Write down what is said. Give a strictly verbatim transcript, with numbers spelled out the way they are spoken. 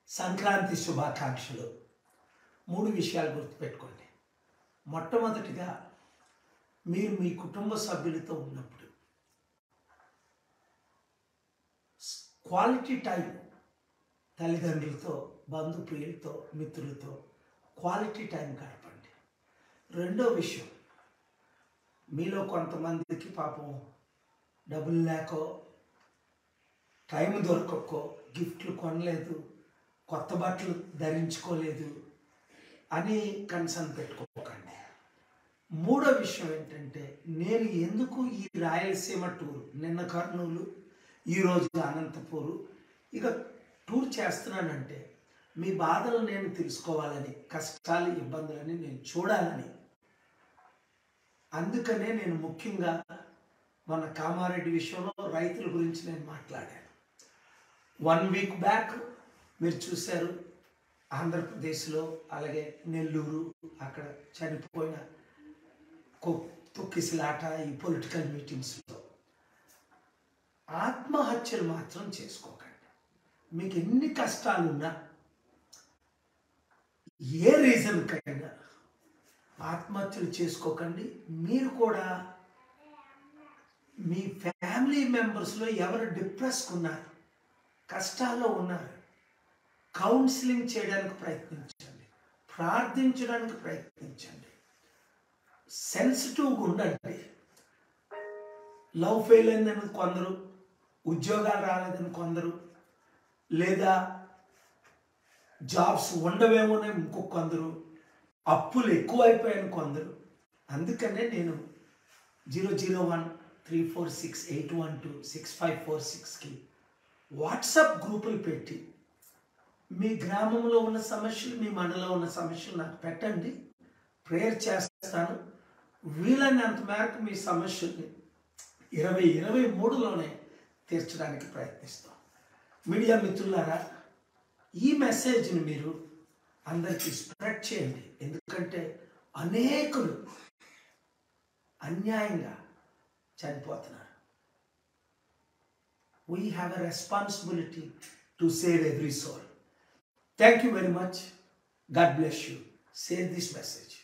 సంక్రాంతి శుభాకాంక్షలు. మూడు విషయాలు గుర్తుపెట్టుకోండి. మొట్టమొదటిగా, మీరు మీ కుటుంబ సభ్యులతో ఉన్నప్పుడు క్వాలిటీ టైం, తల్లిదండ్రులతో, బంధుప్రియులతో, మిత్రులతో క్వాలిటీ టైం గడపండి. రెండో విషయం, మీలో కొంతమందికి పాపం డబ్బులు లేకో, టైం దొరకకో, గిఫ్ట్లు కొనలేదు, కొత్త బట్టలు ధరించుకోలేదు అని కన్సర్న్ పెట్టుకోకండి. మూడో విషయం ఏంటంటే, నేను ఎందుకు ఈ రాయలసీమ టూరు, నిన్న కర్నూలు, ఈరోజు అనంతపూరు, ఇక టూర్ చేస్తున్నానంటే మీ బాధలు నేను తెలుసుకోవాలని, కష్టాలు ఇబ్బందులని నేను చూడాలని. అందుకనే నేను ముఖ్యంగా మన కామారెడ్డి విషయంలో రైతుల గురించి నేను మాట్లాడాను. వన్ వీక్ బ్యాక్ మీరు చూశారు, ఆంధ్రప్రదేశ్లో అలాగే నెల్లూరు అక్కడ చనిపోయిన తొక్కిసలాట, ఈ పొలిటికల్ మీటింగ్స్లో. ఆత్మహత్యలు మాత్రం చేసుకోకండి. మీకు ఎన్ని కష్టాలున్నా, ఏ రీజన్కైనా ఆత్మహత్యలు చేసుకోకండి. మీరు కూడా మీ ఫ్యామిలీ మెంబర్స్లో ఎవరు డిప్రెస్గా ఉన్నారు, కష్టాల్లో ఉన్నారు, కౌన్సిలింగ్ చేయడానికి ప్రయత్నించండి, ప్రార్థించడానికి ప్రయత్నించండి, సెన్సిటివ్గా ఉండండి. లవ్ ఫెయిల్ అయిందని కొందరు, ఉద్యోగాలు రాలేదని కొందరు, లేదా జాబ్స్ ఉండవేమోనే ఇంకొకొందరు, అప్పులు ఎక్కువైపోయాయని కొందరు. అందుకనే నేను zero zero one three four six eight one two six five four సిక్స్కి వాట్సాప్ గ్రూపులు పెట్టి మీ గ్రామంలో ఉన్న సమస్యలు, మీ మండలంలో ఉన్న సమస్యలు నాకు పెట్టండి, ప్రేయర్ చేస్తాను. వీలైనంత మేరకు మీ సమస్యల్ని ఇరవై ఇరవై మూడులోనే తీర్చడానికి ప్రయత్నిస్తాం. మీడియా మిత్రులారా, ఈ మెసేజ్ని మీరు అందరికీ స్ప్రెడ్ చేయండి. ఎందుకంటే అనేకులు అన్యాయంగా చనిపోతున్నారు. We have a responsibility to save every soul. Thank you very much. God bless you. Share this message.